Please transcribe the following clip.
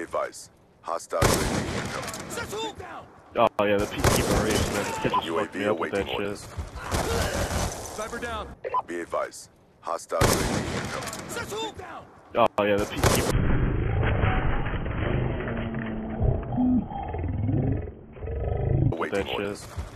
advised. Hostile UAV incoming. Oh yeah, the peacekeeper race, man. This kid just fucked me UAV up with that awaiting shit. orders. Sniper down. Be advised. Hostile UAV incoming. Oh yeah, the peacekeeper. Awaiting That orders. shit.